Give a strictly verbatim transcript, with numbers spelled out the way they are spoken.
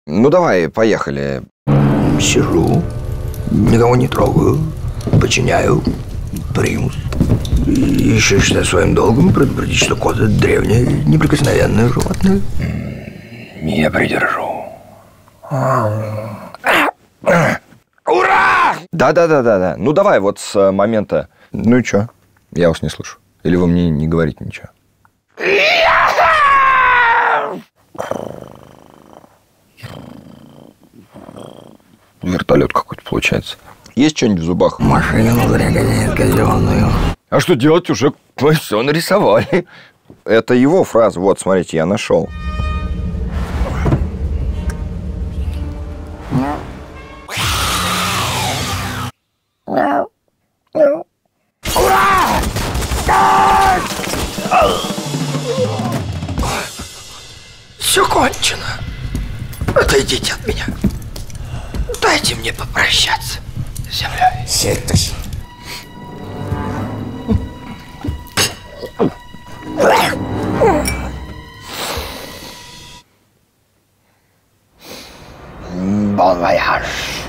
Ну давай, поехали. Сижу, никого не трогаю, подчиняю примус. И еще считаю своим долгом предупредить, что кот — это древнее, неприкосновенное животное. Я придержу. Ура! Да-да-да-да-да. Ну давай вот с момента... Ну и чё? Я вас не слышу. Или вы мне не говорите ничего? Вертолет какой-то получается. Есть что-нибудь в зубах? Машину зря гоняет казенную. А что делать? Уже мы все нарисовали. Это его фраза. Вот, смотрите, я нашел. Ура! Все кончено. Отойдите от меня. Дайте мне попрощаться с землей. Сеть. Bon voyage.